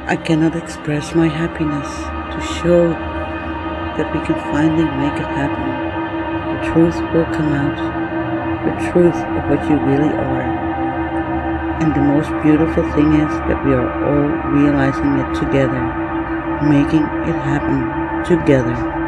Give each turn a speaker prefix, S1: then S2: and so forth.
S1: I cannot express my happiness to show that we can finally make it happen. The truth will come out, the truth of what you really are. And the most beautiful thing is that we are all realizing it together, making it happen together.